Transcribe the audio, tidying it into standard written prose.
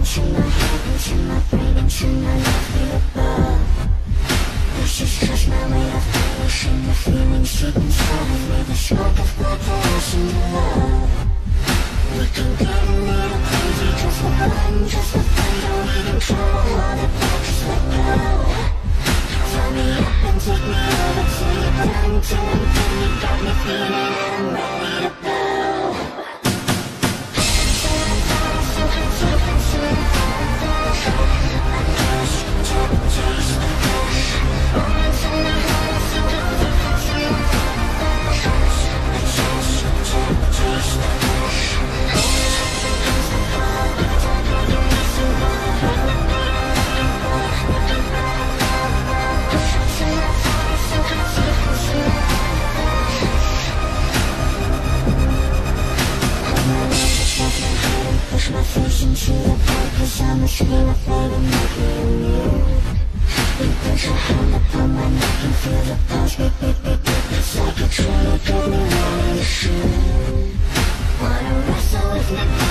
into my head, into my brain, into my life, feel above. This is just my way of finishing the feelings deep inside of me. The smoke of progress and love. We can get a little crazy just for fun, just for fun. Don't even try to hold it back, just let go. Fill me up and take me over till you're done, till I'm done. You got me feeling that I'm ready to go. Push my face into the pipe, 'cause I'm ashamed of letting it be you. You put your hand upon my neck and feel the pulse beat, beat, beat, beat. It's like you're trying to get me right in the shoe. Wanna wrestle with me?